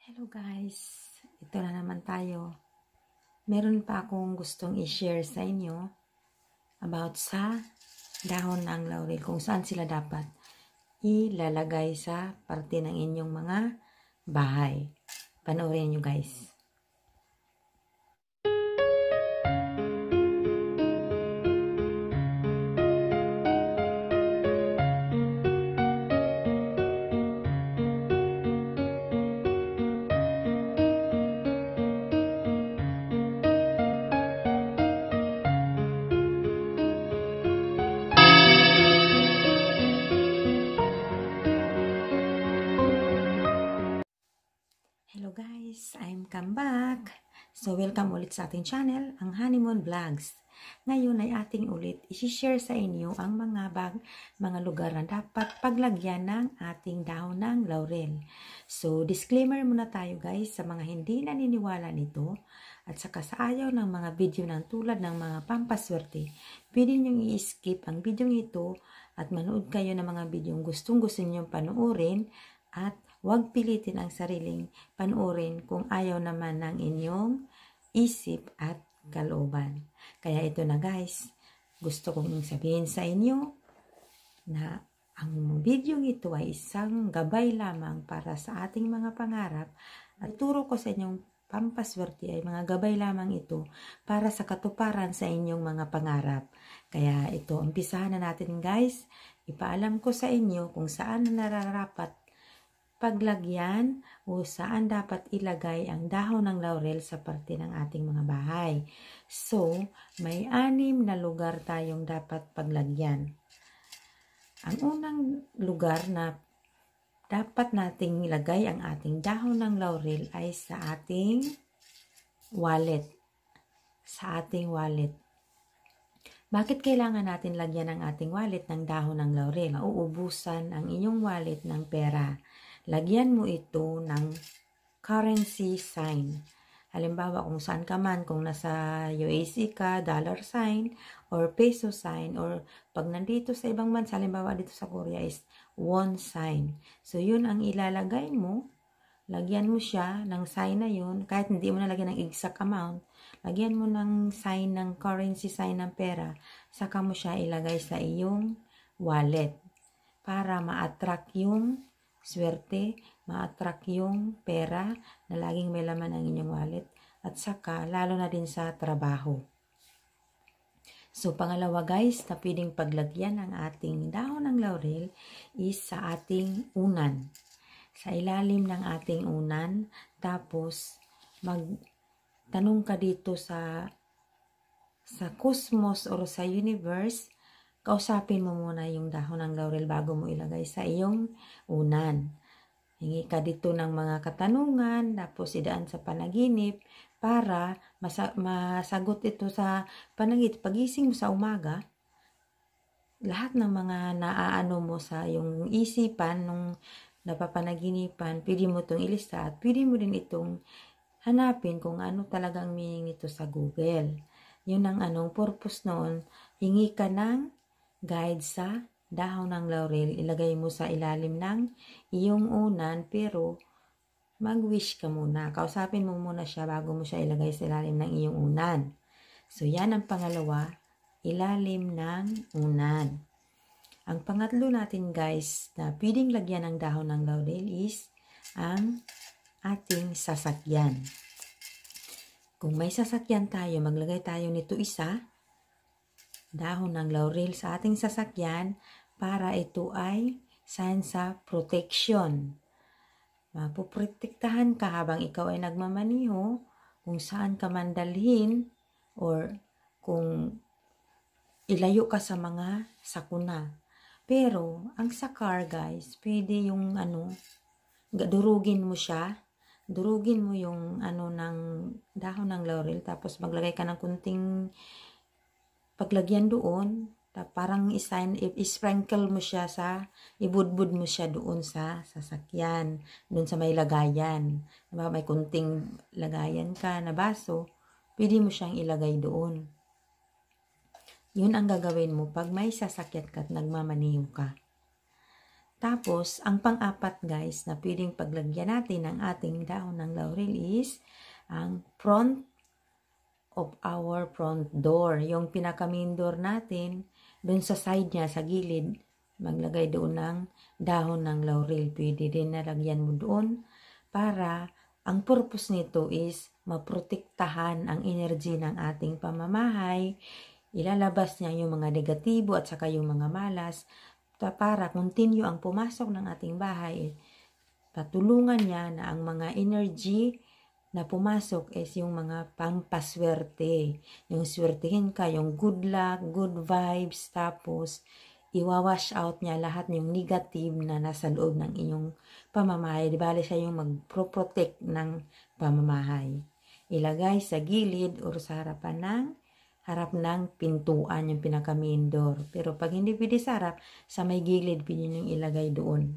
Hello guys, ito na naman tayo. Meron pa akong gustong i-share sa inyo about sa dahon ng laurel, kung saan sila dapat ilalagay sa parte ng inyong mga bahay. Panoorin nyo guys. Hello guys, I'm come back. So welcome ulit sa ating channel, ang Honeymoon Vlogs. Ngayon ay ating ulit i-share sa inyo ang mga lugar na dapat paglagyan ng ating dahon ng laurel. So disclaimer muna tayo guys sa mga hindi naniniwala nito at saka sa ayaw ng mga video ng tulad ng mga pampaswerte. Pwede nyo i-skip ang video ito at manood kayo ng mga video gustong-gusto nyo panoorin at huwag pilitin ang sariling panoorin kung ayaw naman ng inyong isip at kalooban. Kaya ito na guys, gusto kong sabihin sa inyo na ang video ito ay isang gabay lamang para sa ating mga pangarap at turo ko sa inyong pampaswerte ay mga gabay lamang ito para sa katuparan sa inyong mga pangarap. Kaya ito, umpisahan na natin guys. Ipaalam ko sa inyo kung saan nararapat paglagyan o saan dapat ilagay ang dahon ng laurel sa parte ng ating mga bahay. So, may 6 na lugar tayong dapat paglagyan. Ang unang lugar na dapat nating ilagay ang ating dahon ng laurel ay sa ating wallet. Sa ating wallet. Bakit kailangan natin lagyan ang ating wallet ng dahon ng laurel? Mauubusan ang inyong wallet ng pera. Lagyan mo ito ng currency sign. Halimbawa kung saan ka man, kung nasa USD ka, dollar sign, or peso sign, or pag nandito sa ibang bansa, halimbawa dito sa Korea is won sign. So yun ang ilalagay mo, lagyan mo siya ng sign na yun, kahit hindi mo na lagyan ng exact amount, lagyan mo ng sign ng currency sign ng pera, saka mo siya ilagay sa iyong wallet para ma-attract yung swerte, ma-attract yung pera na laging may laman ang inyong wallet at saka lalo na din sa trabaho. So pangalawa guys na pwedeng paglagyan ng ating dahon ng laurel is sa ating unan. Sa ilalim ng ating unan, tapos magtanong ka dito sa cosmos or sa universe. Kausapin mo muna yung dahon ng laurel bago mo ilagay sa iyong unan. Hingi ka dito ng mga katanungan, tapos idaan sa panaginip para masagot ito sa panaginip. Pagising mo sa umaga, lahat ng mga naaano mo sa iyong isipan, nung napapanaginipan, pwede mo itong ilista at pwede mo din itong hanapin kung ano talagang meaning nito sa Google. Yun ang purpose noon. Hingi ka ng guide sa dahon ng laurel, ilagay mo sa ilalim ng iyong unan, pero mag-wish ka muna. Kausapin mo muna siya bago mo siya ilagay sa ilalim ng iyong unan. So, yan ang pangalawa, ilalim ng unan. Ang pangatlo natin guys, na pwedeng lagyan ng dahon ng laurel is ang ating sasakyan. Kung may sasakyan tayo, maglagay tayo nito isa, dahon ng laurel sa ating sasakyan para ito ay sign sa protection. Mapoprotektahan ka habang ikaw ay nagmamaniho kung saan ka man dalhin or kung ilayo ka sa mga sakuna. Pero ang sa car guys, pwede yung durugin mo siya. Durugin mo yung ng dahon ng laurel tapos maglagay ka ng kunting paglagyan doon, parang i-sprinkle mo siya ibudbud mo siya doon sa sasakyan, doon sa may lagayan. May kunting lagayan ka na baso, pwede mo siyang ilagay doon. Yun ang gagawin mo pag may sasakyan ka at nagmamaniho ka. Tapos, ang pang-apat guys na pwedeng paglagyan natin ng ating dahon ng laurel is ang front of our front door. Yung pinaka-main door natin, dun sa side niya, sa gilid, maglagay doon ng dahon ng laurel. Pwede din nalagyan mo doon para ang purpose nito is maprotektahan ang energy ng ating pamamahay. Ilalabas niya yung mga negatibo at saka yung mga malas para continue ang pumasok ng ating bahay. Patulungan niya na ang mga energy na pumasok is yung mga pampaswerte. Yung swertihin ka, yung good luck, good vibes, tapos iwawash out niya lahat yung negative na nasa loob ng inyong pamamahay. Di bali siya yung magpro-protect ng pamamahay. Ilagay sa gilid or sa harap ng pintuan, yung pinaka-main door. Pero pag hindi pwede sa harap, sa may gilid, pwede nyo ilagay doon.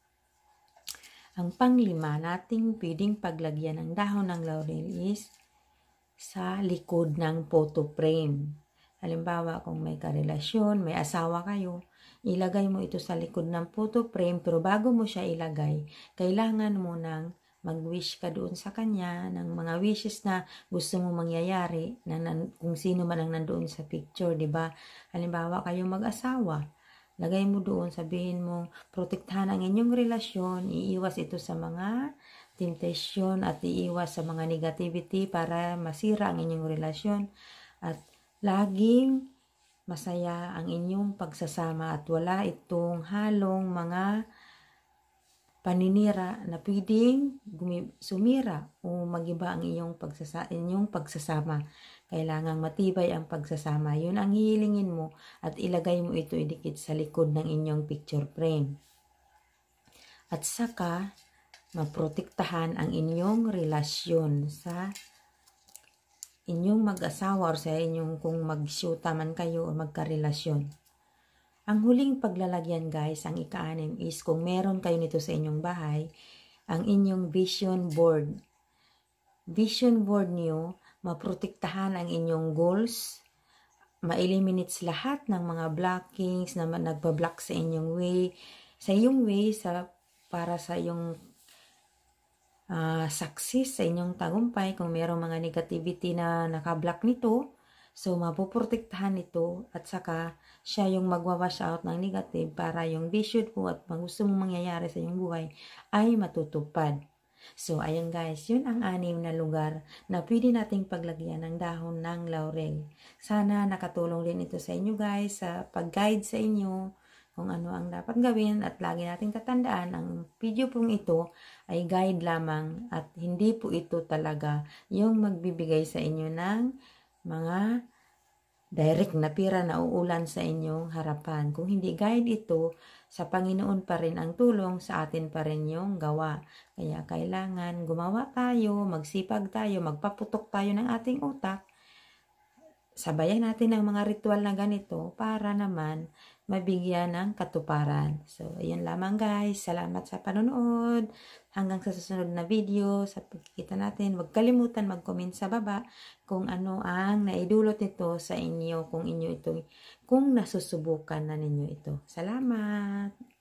Ang panglima nating pwedeng paglagyan ng dahon ng laurel is sa likod ng photo frame. Halimbawa, kung may karelasyon, may asawa kayo, ilagay mo ito sa likod ng photo frame, pero bago mo siya ilagay, kailangan mo nang mag-wish ka doon sa kanya ng mga wishes na gusto mo mangyayari kung sino man ang nandoon sa picture, di ba? Halimbawa, kayong mag-asawa, lagay mo doon, sabihin mo, protektahan ang inyong relasyon, iiwas ito sa mga temptation at iiwas sa mga negativity para masira ang inyong relasyon at laging masaya ang inyong pagsasama at wala itong halong mga paninira na pwedeng sumira o magiba ang inyong pagsasama. Kailangang matibay ang pagsasama. Yun ang hihilingin mo at ilagay mo ito idikit sa likod ng inyong picture frame. At saka, maprotektahan ang inyong relasyon sa inyong mag-asawa or sa inyong kung mag-syuta man kayo o magkarelasyon. Ang huling paglalagyan guys, ang ika-6 is kung meron kayo nito sa inyong bahay, ang inyong vision board. Vision board niyo, maprotektahan ang inyong goals, ma-eliminates lahat ng mga blockings na nagbablock sa inyong way, para sa iyong success, sa inyong tagumpay. Kung merong mga negativity na nakablock nito, so mapoprotektahan ito at saka siya yung magwawash out ng negative para yung vision po at gusto mong mangyayari sa iyong buhay ay matutupad. So ayan guys, yun ang 6 na lugar na pwede nating paglagyan ng dahon ng laurel. Sana nakatulong din ito sa inyo guys sa pag-guide sa inyo kung ano ang dapat gawin at lagi nating tatandaan ang video pong ito ay guide lamang at hindi po ito talaga yung magbibigay sa inyo ng mga direct na pira na uulan sa inyong harapan. Kung hindi guide ito, sa Panginoon pa rin ang tulong, sa atin pa rin yung gawa. Kaya kailangan gumawa tayo, magsipag tayo, magpaputok tayo ng ating utak. Sabayan natin ang mga ritual na ganito para naman mabigyan ng katuparan. So, ayun lamang guys. Salamat sa panonood. Hanggang sa susunod na video, sa pagkikita natin, huwag kalimutan mag-comment sa baba kung ano ang naidulot nito sa inyo, kung nasusubukan na ninyo ito. Salamat!